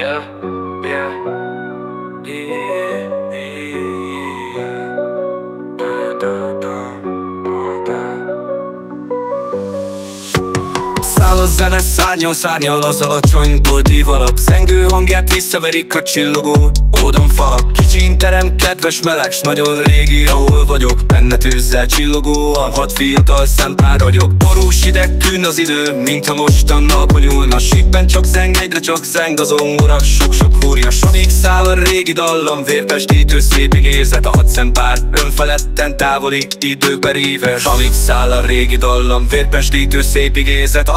Yeah, yeah, yeah, Száll a zene, szárnyal az alacsonyból dívalak. Zengő hangját visszaverik a csillogó ódonfalak. Kicsin terem, kedves meleg, s nagyon régi, ahol vagyok. Benne tűzzel csillogóan, 6 fiatal szempár ragyog. Borús hideg tűn az idő, mintha mostan napon nyúlna. Síkben csak zeng, egyre csak zeng az zongora. Sok-sok fúria, amíg száll a régi dallam. Vérpestítő szép igézet, a 6 szempár önfeledten távoli időkbe ríve. Amíg száll a régi dallam, vérpestítő szép igézet.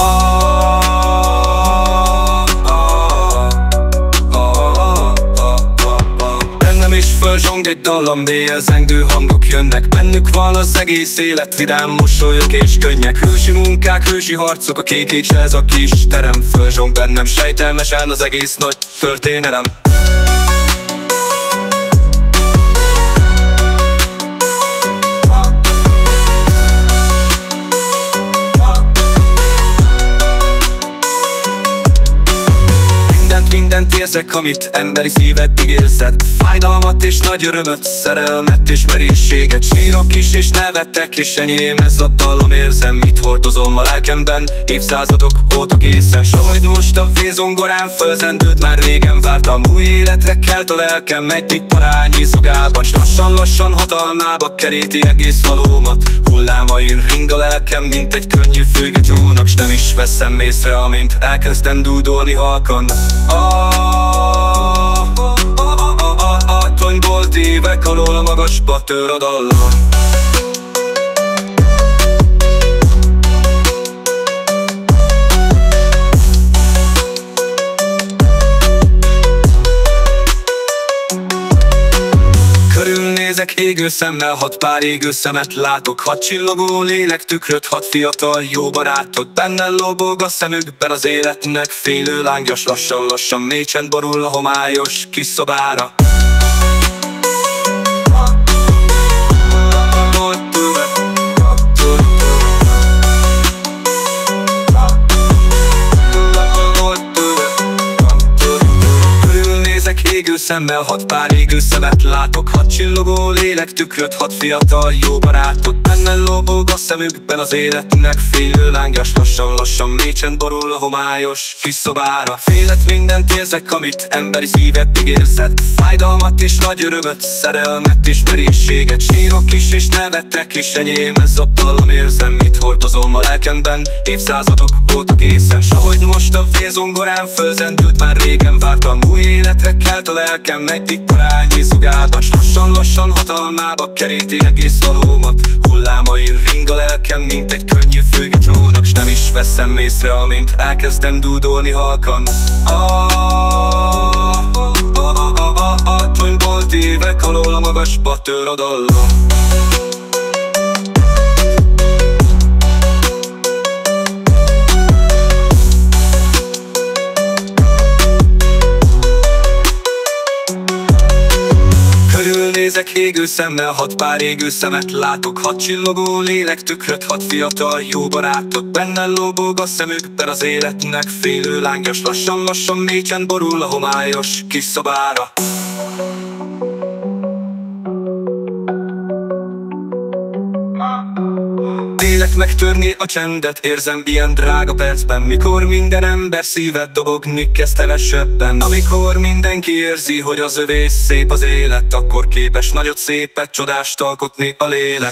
Bennem is fölzsong egy dallam, mélyel zengő hangok jönnek. Bennük van az egész élet, vidám mosolyok és könnyek. Hősi munkák, hősi harcok, a kék ez a kis terem. Fölzsong bennem sejtelmesen az egész nagy történelem. Mindent érzek, amit emberi szíved ígérzett. Fájdalmat és nagy örömöt, szerelmet és merészséget. Sírok is és nevettek, és enyém ez a dallam. Érzem, mit hordozom a lelkemben, évszázadok óta készen. Sajt most a vézongorán fölzendült, már régen vártam. Új életre kelt a lelkem egy tipp parányi szugában. S lassan hatalmába keríti egész valómat. Hullámain ring a lelkem, mint egy könnyű füge csónak. S nem is veszem észre, amint elkezdem dúdolni halkan. Tonyból évek alól magasba tör a dallam. Körülnézek égő szemmel, 6 pár égő szemet látok. 6 csillogó lélek tükröt, 6 fiatal jó barátot. Benne lobog a szemükben az életnek félő lángyos. Lassan mély csend borul a homályos kis szobára. Égő szemmel, 6 pár égő szemet látok. 6 csillogó lélek tükröt, 6 fiatal jó barátot. Benne lobog a szemükben az életnek félő lángyos. Lassan mély csend borul a homályos kis szobára. Félet, mindent érzek, amit emberi szíved ígérzett. Fájdalmat és nagy örömöt, szerelmet és merészséget. Sírok is és nevettek, és enyém ez a dallam. Érzem, mit hordozom a lelkemben, évszázadok óta készen. S ahogy most a vézongorán fölzendült, már régen vártam. Új életre kelt a lelkem egy tipp parányi szugában. Lassan hatalmába keríti egész valómat. Hullámain ring a lelkem, mint egy könnyű füge csónak. S nem is veszem észre, amint elkezdem dúdolni halkan. Tonyból évek alól a magasba tör a dallam. Nézek égő szemmel, 6 pár égő szemet látok. 6 csillogó lélek tükröt, 6 fiatal jó barátot. Benne lobog a szemükben az életnek félő lángyos. Lassan mély csend borul a homályos kis szobára. Lélek megtörni a csendet, érzem ilyen drága percben. Mikor minden ember szíved dobogni kezd hevesebben. Amikor mindenki érzi, hogy az övé szép az élet, akkor képes nagyot, szépet, csodást alkotni a lélek.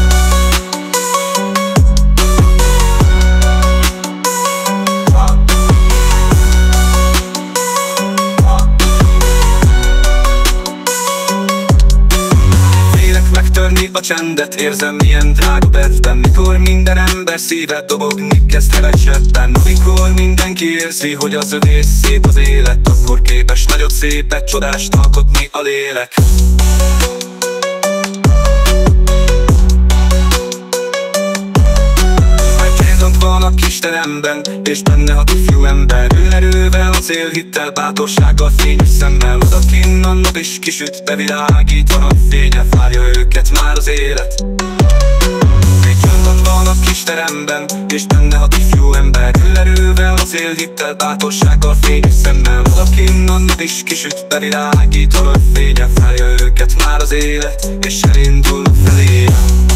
Megtörni a csendet, érzem ilyen drága percben. Mikor minden ember szíve dobogni kezd hevesebben. Amikor mindenki érzi, hogy az övé szép az élet, akkor képes nagyot, szépet, csodást alkotni a lélek. Van a kis teremben, és benne a ifjú ember. Ő erővel, a célhittel, bátorsággal, fényes szemmel. Odakinn a nap és kisüt, bevilágít a napfénye. Várja őket már az élet. Egy Hárman van a kis teremben, és benne 6 ifjú ember. Erővel, az élhittel, bátorsággal, fényes szemmel. Valakin a nap is kisüt, bevilágít aranyfénye. Várja őket már az élet, és elindul felé.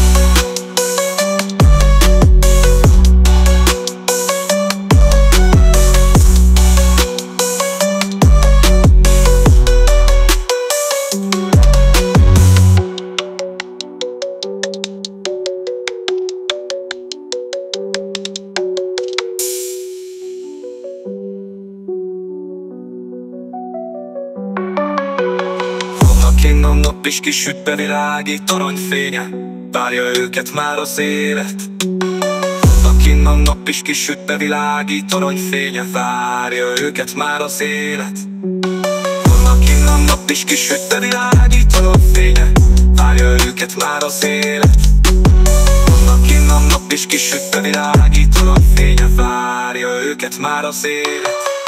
Kinn a nap is kisüt, bevilágít aranyfénye. Várja őket már az élet. Kinn a nap is kisüt, bevilágít aranyfénye. Várja őket már az élet. Kinn a nap is kisüt, bevilágít aranyfénye. Várja őket már az élet. Kinn a nap is kisüt, bevilágít aranyfénye. Várja őket már az élet.